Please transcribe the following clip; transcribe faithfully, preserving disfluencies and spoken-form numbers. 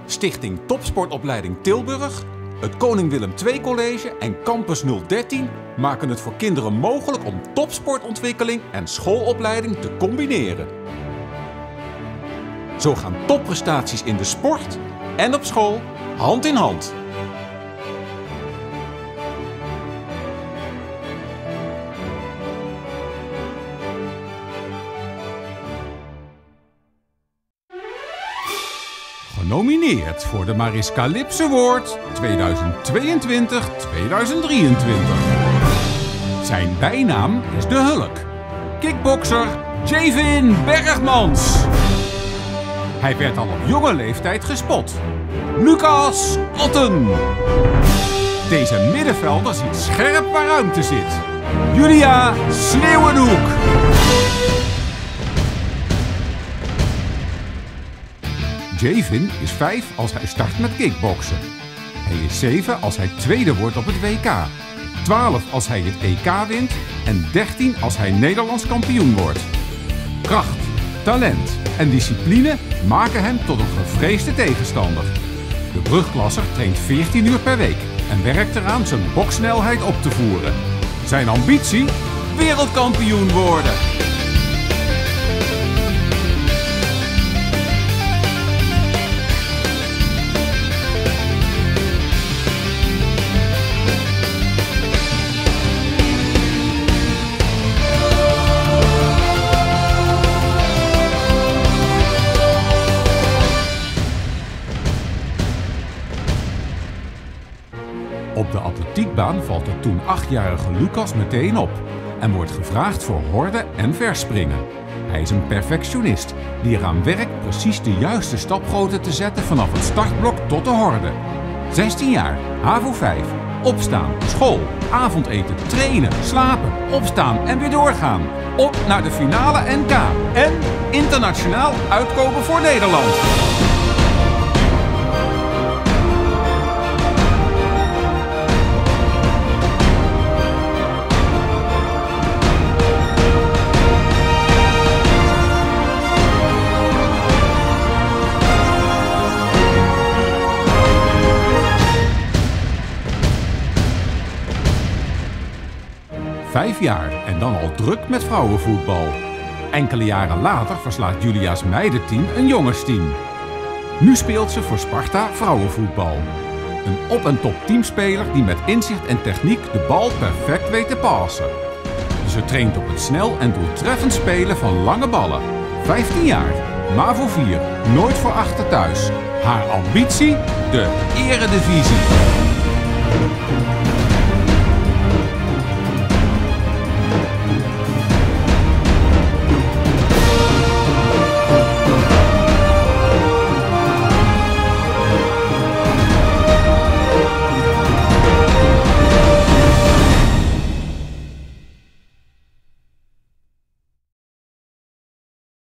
Stichting Topsportopleiding Tilburg, het Koning Willem twee College en Campus nul dertien maken het voor kinderen mogelijk om topsportontwikkeling en schoolopleiding te combineren. Zo gaan topprestaties in de sport en op school hand in hand. Genomineerd voor de Mariska Lips Award tweeduizend tweeëntwintig tweeduizend drieëntwintig. Zijn bijnaam is de Hulk. Kickbokser Javin Bergmans. Hij werd al op jonge leeftijd gespot. Lucas Otten. Deze middenvelder ziet scherp waar ruimte zit. Julia Sneeuwenhoek. Javin is vijf als hij start met kickboksen. Hij is zeven als hij tweede wordt op het W K. twaalf als hij het E K wint en dertien als hij Nederlands kampioen wordt. Kracht, talent en discipline maken hem tot een gevreesde tegenstander. De brugklasser traint veertien uur per week en werkt eraan zijn boksnelheid op te voeren. Zijn ambitie? Wereldkampioen worden! Op de atletiekbaan valt de toen achtjarige Lucas meteen op en wordt gevraagd voor horden en verspringen. Hij is een perfectionist die eraan werkt precies de juiste stapgrootte te zetten vanaf het startblok tot de horde. zestien jaar, HAVO vijf, opstaan, school, avondeten, trainen, slapen, opstaan en weer doorgaan. Op naar de finale N K en internationaal uitkomen voor Nederland. Vijf jaar en dan al druk met vrouwenvoetbal. Enkele jaren later verslaat Julia's meidenteam een jongensteam. Nu speelt ze voor Sparta vrouwenvoetbal. Een op- en top teamspeler die met inzicht en techniek de bal perfect weet te passen. Ze traint op het snel en doeltreffend spelen van lange ballen. vijftien jaar, MAVO vier, nooit voor achter thuis. Haar ambitie? De Eredivisie.